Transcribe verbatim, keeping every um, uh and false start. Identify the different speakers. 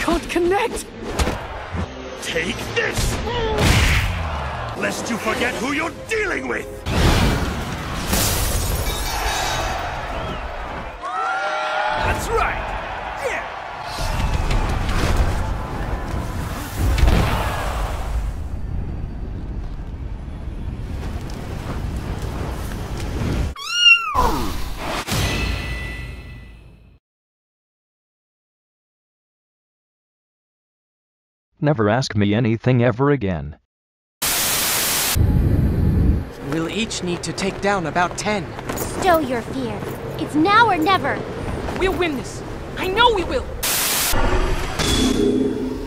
Speaker 1: can't connect!
Speaker 2: Take this! Lest you forget who you're dealing with!
Speaker 1: That's right! Yeah!
Speaker 3: Never ask me anything ever again.
Speaker 1: We'll each need to take down about ten.
Speaker 4: Stow your fear. It's now or never.
Speaker 1: We'll win this. I know we will!